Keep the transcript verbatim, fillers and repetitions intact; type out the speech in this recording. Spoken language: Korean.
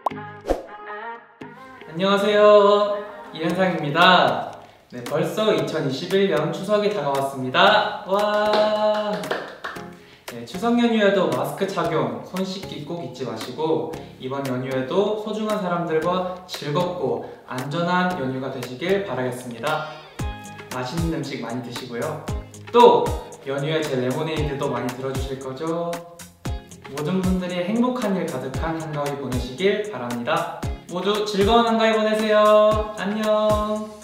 안녕하세요, 이현상입니다. 네, 벌써 이천이십일 년 추석이 다가왔습니다. 와! 네, 추석 연휴에도 마스크 착용, 손 씻기 꼭 잊지 마시고 이번 연휴에도 소중한 사람들과 즐겁고 안전한 연휴가 되시길 바라겠습니다. 맛있는 음식 많이 드시고요. 또 연휴에 제 레모네이드도 많이 들어주실 거죠? 모든 분들이 행복한 일 가득한 한가위 보내시길 바랍니다. 모두 즐거운 한가위 보내세요. 안녕.